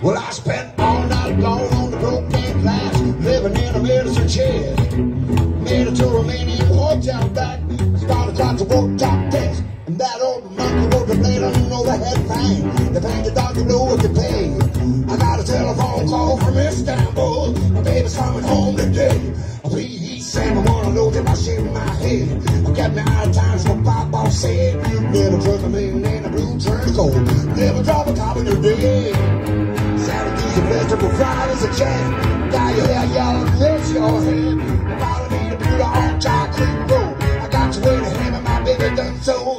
Well, I spent all night long on the broken glass, living in a medicine chest. Made it to a Romanian hotel back, started trying to work top test. And that old monkey wrote the blade on overhead thing. They paid the doctor know what to pay. I got a telephone call from Istanbul. My baby's coming home today. Please, Sam, I wanna know that I shave my head. I got me out of times what Papa said. Never trust a man in a blue trench coat. Never drop a cop in your day. Saturdays and vegetable Fridays a jam. Dye your hair yellow and red your head. Follow me to Buda on Jack Creek Road. I got to wait to him and my baby done so.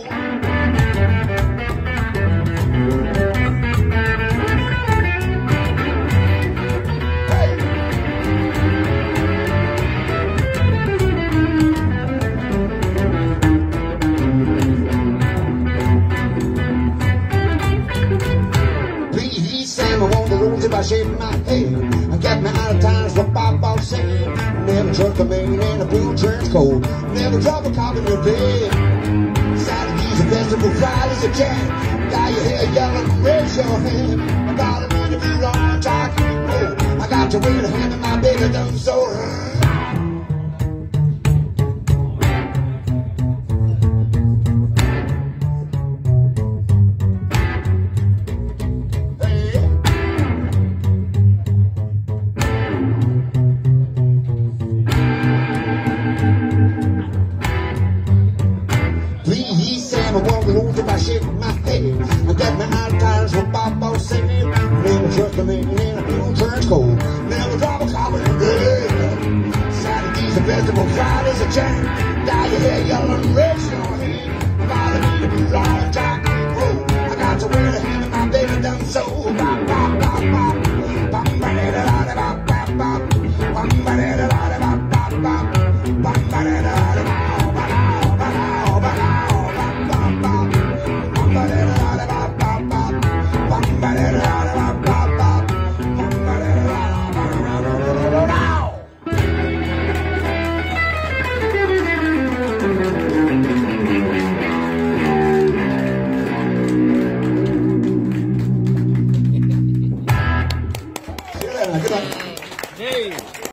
If I shave my head, I got me out of times what Papa said. Never trust a man in a blue trench coat. Never drop a cop in your bed. Saturdays and vegetable Fridays a jam. Dye your hair yellow and raise your hand. I got a man to be long talking. Oh, I got to wait a hand and my baby done so. I won't lose if I shake my head. I got me out of times what Papa said. Never trust a man in a blue trench coat. Never drop a cop in the bed. Saturdays and vegetable Fridays a jam. Dye your hair yellow and red your head. I gotta need to be long Jack Road. I got to wear the hand and my baby done so. Bop, bop, bop, bop. Bop, ba da da da bop, bop, bop. Bop, ba da da da bop, bop, bop. Bop, ba da da da bop.